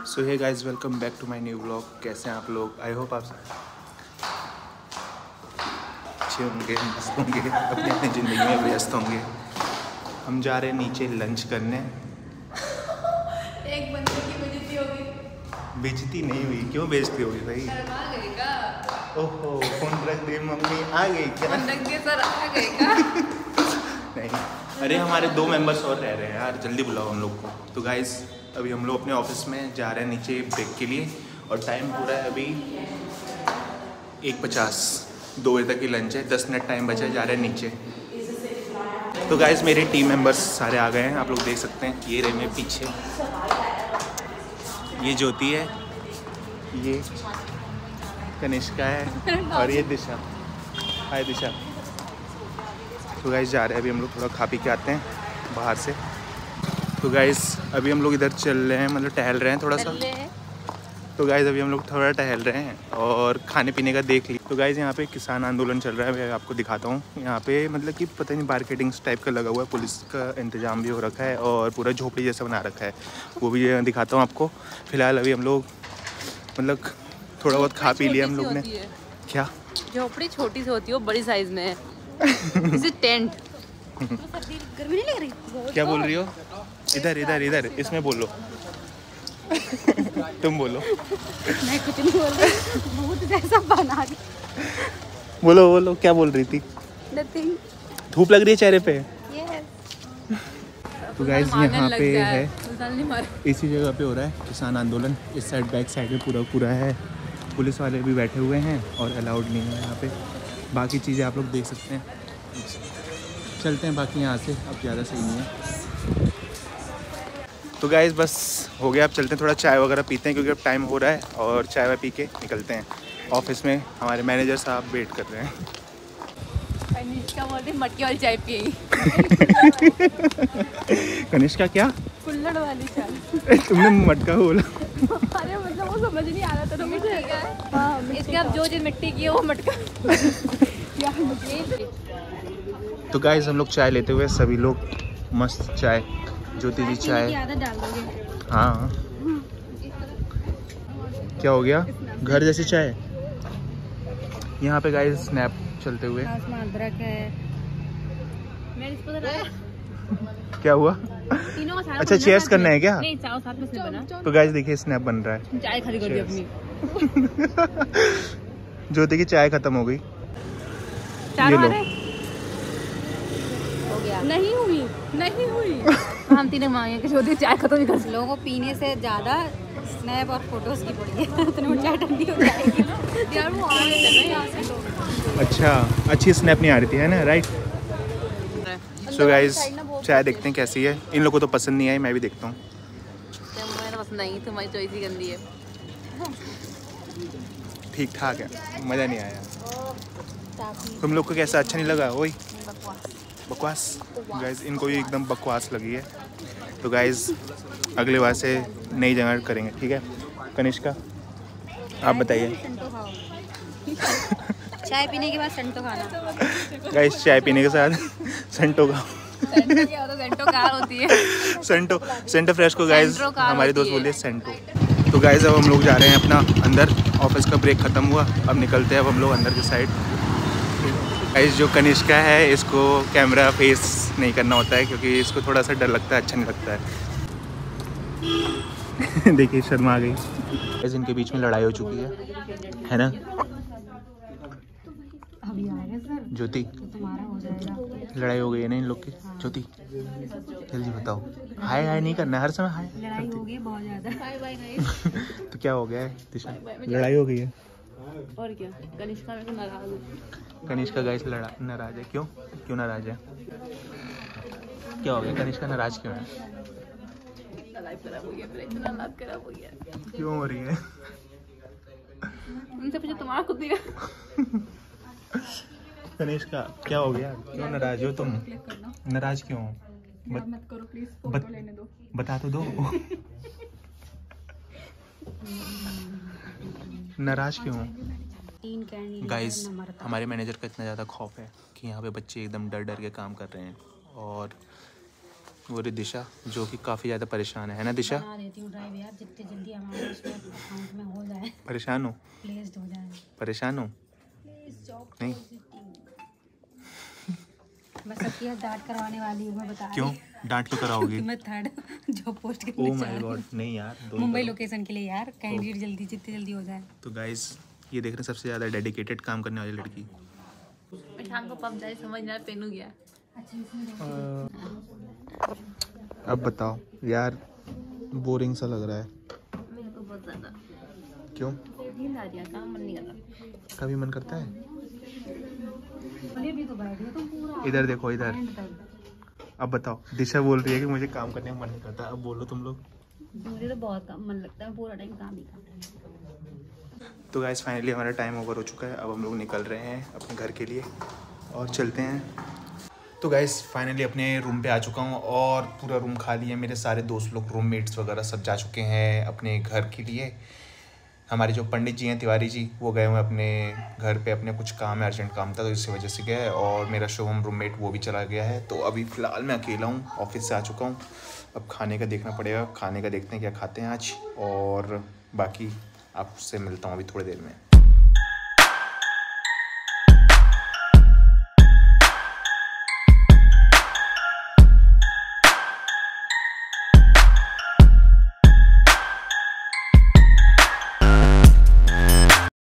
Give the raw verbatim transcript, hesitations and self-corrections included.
So hey guys, welcome back to my new vlog. कैसे हैं आप लोग? आई होप आप अच्छे होंगे, मस्त होंगे, अपनी अपनी ज़िंदगी में व्यस्त होंगे। हम जा रहे हैं नीचे लंच करने। एक बंदे की बेइज्जती होगी। बेइज्जती नहीं हुई, क्यों बेइज्जती होगी भाई? शर्मा गए का? ओहो, फोन रख दे, मम्मी आ गई क्या? फोन रख दे, सर आ गए का? नहीं, अरे हमारे दो मेंबर्स और रह रहे हैं यार, जल्दी बुलाओ हम लोग को। तो गाइस अभी हम लोग अपने ऑफिस में जा रहे हैं नीचे ब्रेक के लिए और टाइम पूरा है अभी एक पचास, दो बजे तक की लंच है, दस मिनट टाइम बचा है, जा रहे हैं नीचे। तो गाइस मेरे टीम मेंबर्स सारे आ गए हैं, आप लोग देख सकते हैं। ये रहे मेरे पीछे, ये ज्योति है, ये कनिष्का है और ये दिशा। हाय दिशा। तो गाइस जा रहे हैं अभी हम लोग, थोड़ा खा पी के आते हैं बाहर से। तो गाइस अभी हम लोग इधर चल रहे हैं, मतलब टहल रहे हैं थोड़ा सा। तो गाइस अभी हम लोग थोड़ा टहल रहे हैं और खाने पीने का देख ली। तो गाइस यहाँ पे किसान आंदोलन चल रहा है, मैं आपको दिखाता हूँ। यहाँ पे मतलब कि पता नहीं मार्केटिंग टाइप का लगा हुआ है, पुलिस का इंतजाम भी हो रखा है और पूरा झोपड़ी जैसा बना रखा है, वो भी दिखाता हूँ आपको। फिलहाल अभी हम लोग मतलब थोड़ा बहुत खा पी लिया हम लोग ने। क्या झोपड़ी छोटी सी होती है, वो बड़ी साइज में है। जैसे टेंट। गर्मी नहीं लग रही? क्या बोल रही हो? इधर इधर इधर इसमें बोलो। तुम बोलो। मैं कुछ नहीं बोल रही, भूत जैसा बना दी। बोलो बोलो, क्या बोल रही थी? Nothing. धूप लग रही है चेहरे पे। Yes. तो गाइस यहाँ पे है, है, इसी जगह पे हो रहा है किसान आंदोलन। इस साइड बैक साइड में पूरा पूरा है, पुलिस वाले भी बैठे हुए हैं और अलाउड नहीं है यहाँ पे। बाकी चीज़ें आप लोग देख सकते हैं। चलते हैं बाकी यहाँ से, अब ज़्यादा सही नहीं है। तो गाइस बस हो गया, अब चलते हैं, थोड़ा चाय वगैरह पीते हैं क्योंकि अब टाइम हो रहा है और चाय वाय पी के निकलते हैं। ऑफिस में हमारे मैनेजर साहब वेट कर रहे हैं। कनिष्का बोलते मटकी वाली चाय पिएगी। कनिष्का क्या? कुल्हड़ वाली चाय। तुमने मटका बोला। अरे मतलब वो समझ नहीं आ रहा था तो मुझे। हाँ, इसके अब जो चीज मिट्टी की है वो मटका। तो गाइस हम लोग चाय लेते हुए सभी लोग, मस्त चाय, ज्योति जी चाय। डाल दोगे? हाँ, क्या हो गया? घर जैसी चाय। यहाँ पे गाइस स्नैप चलते हुए। अदरक है। मैं इसको क्या हुआ? तीनों का सारा अच्छा चीयर्स करना है क्या? नहीं, चाय साथ में से बना। तो गाइस देखिए स्नैप बन रहा है। चाय खाली कर दी अपनी। ज्योति की चाय खत्म हो गई। चार ये लो। हो गया। नहीं हुई, नहीं हुई। हम तीनों मांगे कि ज्योति चाय खत्म ही कर। लोगों को पीने से ज्यादा स्नैप और फोटोज की पड़ी है। इतनी चाय ठंडी हो जाएगी। यार वो आ रहे थे ना यहाँ से लोग। अच्छा, अच्छी स्नैप नहीं आ रही थी, है ना? राइट। सो गाइस चाय देखते हैं कैसी है। इन लोगों को तो पसंद नहीं आई, मैं भी देखता हूँ। मेरा पसंद नहीं, तुम्हारी चॉइस ही गंदी है। ठीक ठाक है, मज़ा नहीं आया। तुम लोग को कैसा, अच्छा नहीं लगा? वही बकवास। गाइस इनको भी एकदम बकवास लगी है। तो गाइस अगले बार से नई जगह करेंगे, ठीक है? कनिष्का आप बताइए। चाय पीने के बाद संतो खाना। गाइस चाय पीने के साथ संटो का सेंटो क्या होता है? सेंटो कार होती है। सेंटो सेंटो फ्रेश को गाइस सेंट्रो कार हमारे दोस्त होती है। बोलिए सेंटो। तो गाइस अब हम लोग जा रहे हैं अपना अंदर, ऑफिस का ब्रेक खत्म हुआ, अब निकलते हैं अब हम लोग अंदर की साइड। गाइस जो कनिष्का है इसको कैमरा फेस नहीं करना होता है क्योंकि इसको थोड़ा सा डर लगता है, अच्छा नहीं लगता है। देखिए शर्मा आ गई। गाइस इनके बीच में लड़ाई हो चुकी है है ना ज्योति? लड़ाई हो गई है ना इन लोग की? ज्योति जल्दी बताओ। हाय हाय नहीं करना है हर समय, हाय लड़ाई हो गई बहुत ज्यादा। Bye bye guys. तो क्या हो गया है दिशा? लड़ाई हो गई है और क्या? कनिष्का मेरे को नाराज है। कनिष्का गाइस लड़ा नाराज है। क्यों क्यों नाराज है? क्या हो गया? कनिष्का नाराज क्यों है? लाइफ खराब हो गया, मेरा इतना लाइफ खराब हो गया। क्यों हो रही है? उनसे पूछो तुम्हारा खुद ही। कनिष्का क्या हो गया? क्यों नाराज हो तुम? नाराज क्यों हो? बत, मत करो प्लीज, फोटो बत, लेने दो। बता तो दो। नाराज क्यों हो? गाइस हमारे मैनेजर का इतना ज़्यादा खौफ है कि यहाँ पे बच्चे एकदम डर डर के काम कर रहे हैं और वो रही दिशा जो कि काफ़ी ज़्यादा परेशान है है ना दिशा? बना देती हूँ ड्राइव यार, जितनी जल्दी हमारे उसमें अकाउंट में हो जाए, परेशान हो? प्लेस्ड हो जाए। परेशान हो? प्लीज जॉब नहीं। मैं सबकी यहाँ डांट करवाने वाली हूँ, मैं बता रही क्यों डांट क्यों कराओगी? क्योंकि मैं थर्ड जॉब पोस्ट ओह करने जा माय रही गॉड, हूँ नहीं यार दो मुंबई लोकेशन के लिए यार, कैंडिडेट जल्दी जितनी जल्दी हो जाए। तो गाइस ये देख रहे हैं सबसे ज़्यादा डेडिकेटेड काम करने वाली लड़की। मिठान को पब जाए समझ ना पेनू गया। अब बताओ यार, बोरिंग सा लग रहा है। मेरे को बहुत ज़्यादा क्यों? नींद आ रही है, काम मन नहीं कर रहा। कभी मन करता है? भी तो बैठ गए तुम पूरा इधर देखो इधर। एंड तक। अब बताओ, दिशा बोल रही है कि मुझे काम करने का मन नहीं करता। अब बोलो तुम लोग। मुझे तो बहुत काम मन लगता है, पूरा टाइम काम ही करता है। तो गाइस फाइनली हमारा टाइम ओवर हो चुका है। अब हम लोग निकल रहे हैं अपने घर के लिए और चलते हैं। तो गाइस फाइनली अपने रूम पे आ चुका हूँ और पूरा रूम खाली है। मेरे सारे दोस्त लोग, रूममेट्स वगैरह सब जा चुके हैं अपने घर के लिए। हमारे जो पंडित जी हैं, तिवारी जी, वो गए हुए अपने घर पे, अपने कुछ काम है, अर्जेंट काम था तो इसी वजह से गया है। और मेरा शुभम रूममेट वो भी चला गया है। तो अभी फ़िलहाल मैं अकेला हूँ, ऑफिस से आ चुका हूँ। अब खाने का देखना पड़ेगा, खाने का देखते हैं क्या खाते हैं आज, और बाकी आपसे मिलता हूँ अभी थोड़ी देर में।